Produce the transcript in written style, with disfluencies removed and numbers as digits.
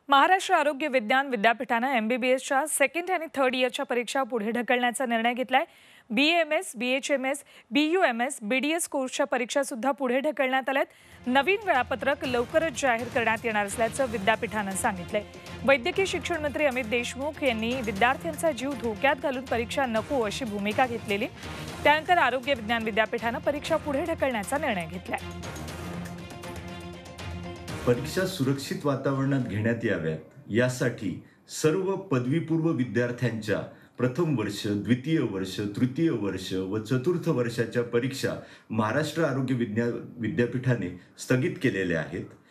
महाराष्ट्र आरोग्य विज्ञान विद्यापीठानं MBBSच्या सेकंड आणि थर्ड इयरच्या परीक्षा पुढे ढकलण्याचा निर्णय घेतलाय। BAMS, BHMS, BUMS, BDS कोर्सच्या परीक्षा सुद्धा पुढे ढकलण्यात आल्यात। नवीन वेळापत्रक लवकरच जाहीर करण्यात येणार असल्याचं विद्यापीठानं सांगितलंय। वैद्यकीय शिक्षण मंत्री अमित देशमुख यांनी विद्यार्थ्यांचा जीव धोक्यात घालून परीक्षा नको अशी भूमिका घेतलेली। त्यानंतर आरोग्य विज्ञान विद्यापीठानं परीक्षा पुढे ढकलण्याचा निर्णय घेतलाय। परीक्षा सुरक्षित वातावरणात घेण्यात याव्यात यासाठी सर्व पदवीपूर्व विद्यार्थ्यांच्या प्रथम वर्ष, द्वितीय वर्ष, तृतीय वर्ष व चतुर्थ वर्षाच्या परीक्षा महाराष्ट्र आरोग्य विज्ञान विद्यापीठाने स्थगित केलेल्या आहेत।